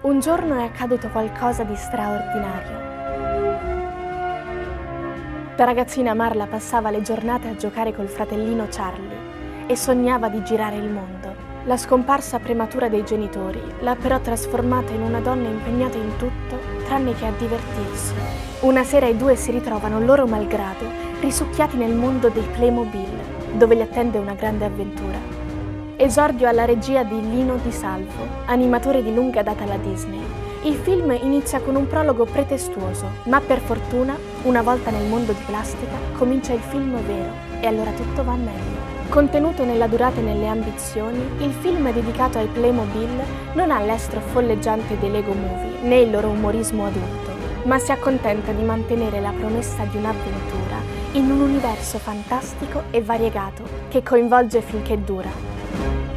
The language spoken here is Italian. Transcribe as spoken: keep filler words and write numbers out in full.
Un giorno è accaduto qualcosa di straordinario. Da ragazzina Marla passava le giornate a giocare col fratellino Charlie e sognava di girare il mondo. La scomparsa prematura dei genitori l'ha però trasformata in una donna impegnata in tutto tranne che a divertirsi. Una sera i due si ritrovano loro malgrado risucchiati nel mondo dei Playmobil, dove li attende una grande avventura. Esordio alla regia di Lino Di Salvo, animatore di lunga data alla Disney. Il film inizia con un prologo pretestuoso, ma per fortuna, una volta nel mondo di plastica, comincia il film vero e allora tutto va meglio. Contenuto nella durata e nelle ambizioni, il film dedicato ai Playmobil non ha l'estro folleggiante dei Lego Movie né il loro umorismo adulto, ma si accontenta di mantenere la promessa di un'avventura in un universo fantastico e variegato che coinvolge finché dura.